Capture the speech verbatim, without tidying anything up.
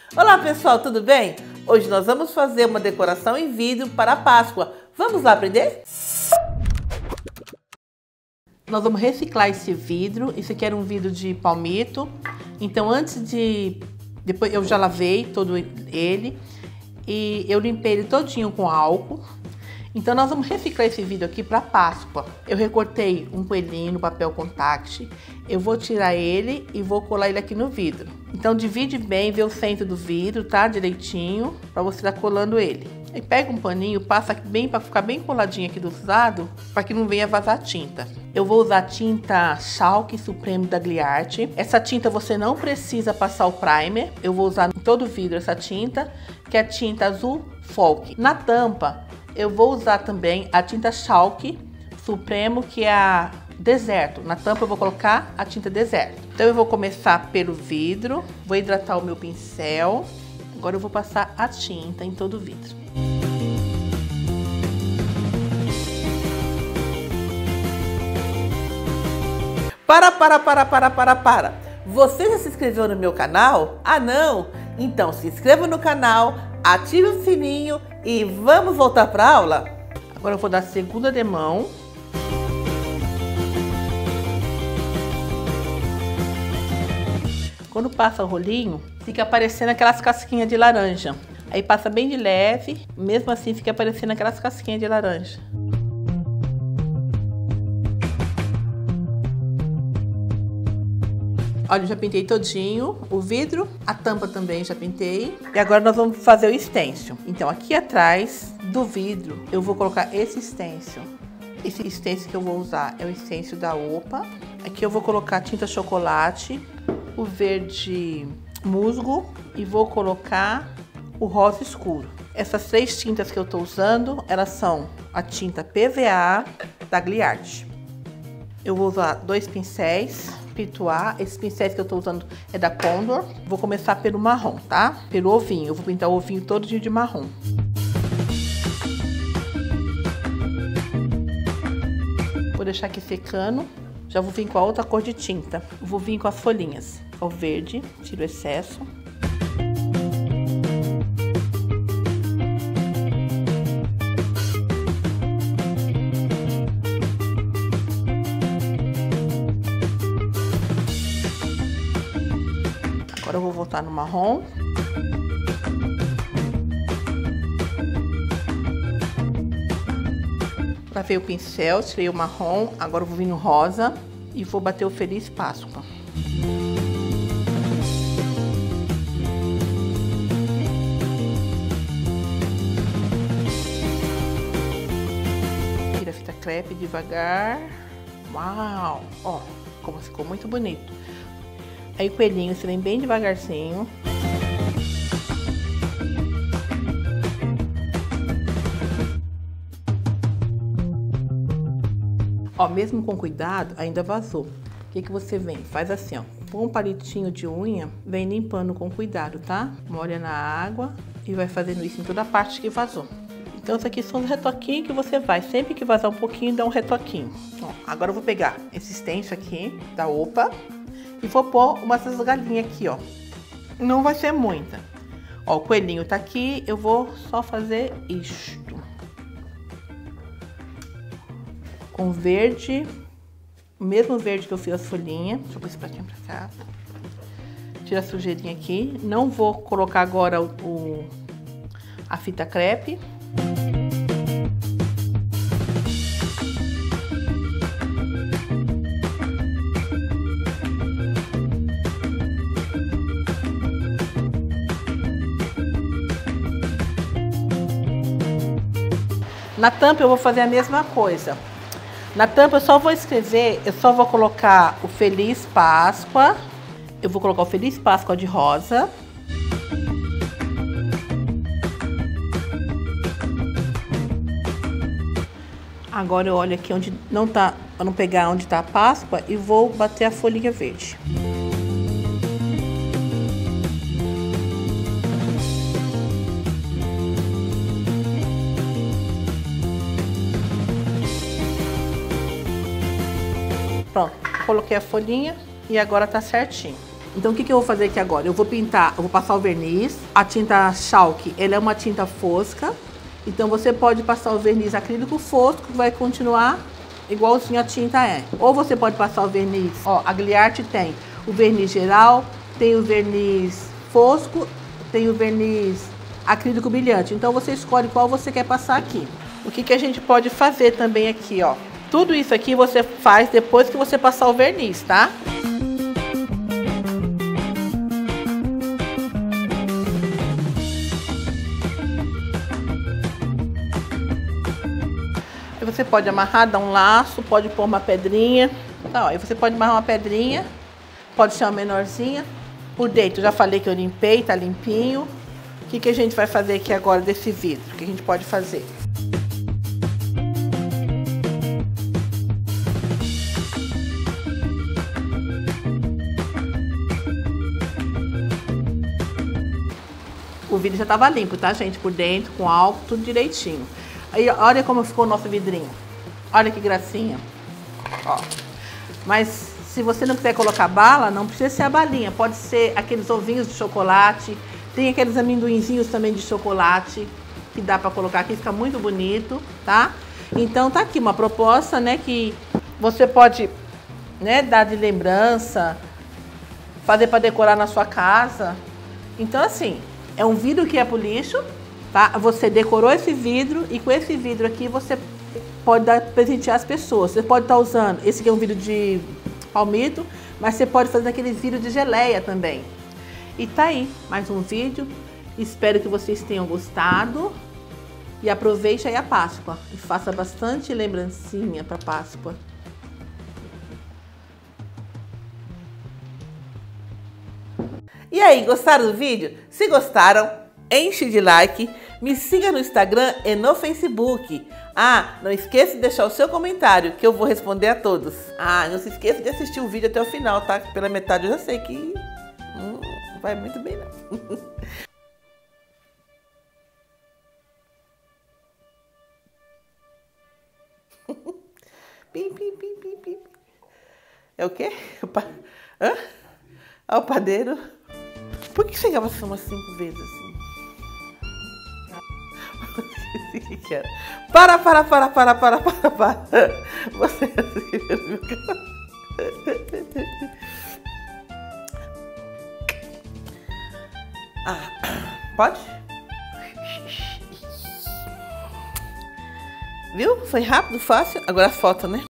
Olá pessoal, tudo bem? Hoje nós vamos fazer uma decoração em vidro para a Páscoa. Vamos lá aprender? Nós vamos reciclar esse vidro. Esse aqui era um vidro de palmito. Então antes de... Depois eu já lavei todo ele e eu limpei ele todinho com álcool. Então nós vamos reciclar esse vidro aqui para Páscoa. Eu recortei um coelhinho no papel contact. Eu vou tirar ele e vou colar ele aqui no vidro. Então divide bem, vê o centro do vidro, tá? Direitinho, para você estar colando ele. E pega um paninho, passa bem para ficar bem coladinho aqui do lado, para que não venha vazar tinta. Eu vou usar tinta Chalk Supreme da Gliart. Essa tinta você não precisa passar o primer. Eu vou usar em todo o vidro essa tinta, que é a tinta azul folk. Na tampa eu vou usar também a tinta Chalk Supremo, que é a Deserto. Na tampa eu vou colocar a tinta Deserto. Então eu vou começar pelo vidro, vou hidratar o meu pincel. Agora eu vou passar a tinta em todo o vidro. Para, para, para, para, para, para. Você já se inscreveu no meu canal? Ah, não? Então se inscreva no canal, ative o sininho e vamos voltar para a aula? Agora eu vou dar a segunda demão. Quando passa o rolinho, fica aparecendo aquelas casquinhas de laranja. Aí passa bem de leve, mesmo assim fica aparecendo aquelas casquinhas de laranja. Olha, eu já pintei todinho o vidro, a tampa também já pintei. E agora nós vamos fazer o stencil. Então aqui atrás do vidro eu vou colocar esse stencil. Esse stencil que eu vou usar é o stencil da Opa. Aqui eu vou colocar tinta chocolate, o verde musgo e vou colocar o rosa escuro. Essas três tintas que eu tô usando, elas são a tinta P V A da Gliart. Eu vou usar dois pincéis. Pituar. Esses pincéis que eu tô usando é da Condor. Vou começar pelo marrom, tá? Pelo ovinho. Eu vou pintar o ovinho todo de marrom. Vou deixar aqui secando. Já vou vir com a outra cor de tinta. Vou vir com as folhinhas. O verde, tiro o excesso. Agora eu vou voltar no marrom. Lavei o pincel, tirei o marrom. Agora eu vou vir no rosa e vou bater o Feliz Páscoa. Tira a fita crepe devagar. Uau! Ó, como ficou muito bonito. Aí o coelhinho, você vem bem devagarzinho. Ó, mesmo com cuidado, ainda vazou. O que que você vem? Faz assim, ó. Com um palitinho de unha, vem limpando com cuidado, tá? Molha na água e vai fazendo isso em toda a parte que vazou. Então, isso aqui são os retoquinhos que você vai. Sempre que vazar um pouquinho, dá um retoquinho. Ó, agora eu vou pegar esse stencil aqui, da Opa. E vou pôr umas galinhas aqui, ó. Não vai ser muita. Ó, o coelhinho tá aqui, eu vou só fazer isto. Com verde, o mesmo verde que eu fiz as folhinhas. Deixa eu pôr esse pratinho pra cá. Tira a sujeirinha aqui. Não vou colocar agora o, o, a fita crepe. Na tampa eu vou fazer a mesma coisa. Na tampa eu só vou escrever, eu só vou colocar o Feliz Páscoa. Eu vou colocar o Feliz Páscoa de rosa. Agora eu olho aqui onde não tá, para não pegar onde tá a Páscoa, e vou bater a folhinha verde. Pronto, coloquei a folhinha e agora tá certinho. Então o que, que eu vou fazer aqui agora? Eu vou pintar, eu vou passar o verniz. A tinta chalk, ela é uma tinta fosca. Então você pode passar o verniz acrílico fosco, que vai continuar igualzinho a tinta é. Ou você pode passar o verniz, ó, a Gliarte tem o verniz geral, tem o verniz fosco, tem o verniz acrílico brilhante. Então você escolhe qual você quer passar aqui. O que, que a gente pode fazer também aqui, ó. Tudo isso aqui você faz depois que você passar o verniz, tá? Aí você pode amarrar, dar um laço, pode pôr uma pedrinha. Tá, ó, aí você pode amarrar uma pedrinha, pode ser uma menorzinha. Por dentro, já falei que eu limpei, tá limpinho. O que, que a gente vai fazer aqui agora desse vidro? O que a gente pode fazer? O vidro já tava limpo, tá, gente? Por dentro, com álcool, tudo direitinho. Aí, olha como ficou o nosso vidrinho. Olha que gracinha. Ó. Mas se você não quiser colocar bala, não precisa ser a balinha. Pode ser aqueles ovinhos de chocolate. Tem aqueles amendoinzinhos também de chocolate que dá pra colocar aqui, fica muito bonito, tá? Então tá aqui uma proposta, né, que você pode, né, dar de lembrança, fazer pra decorar na sua casa. Então assim, é um vidro que é pro lixo, tá? Você decorou esse vidro e com esse vidro aqui você pode dar presentear as pessoas. Você pode estar usando, esse aqui é um vidro de palmito, mas você pode fazer aqueles vidros de geleia também. E tá aí, mais um vídeo. Espero que vocês tenham gostado. E aproveite aí a Páscoa. E faça bastante lembrancinha para Páscoa. E aí, gostaram do vídeo? Se gostaram, enche de like. Me siga no Instagram e no Facebook. Ah, não esqueça de deixar o seu comentário, que eu vou responder a todos. Ah, não se esqueça de assistir o vídeo até o final, tá? Pela metade eu já sei que hum, não vai muito bem, não. Pim, pim, pim, pim, pim. É o quê? Hã? Ah, o padeiro. Por que você grava umas cinco vezes assim? O que era? Para, para, para, para, para, para, para. Você assistiu meu canal. Ah, pode? Viu? Foi rápido, fácil. Agora a foto, né?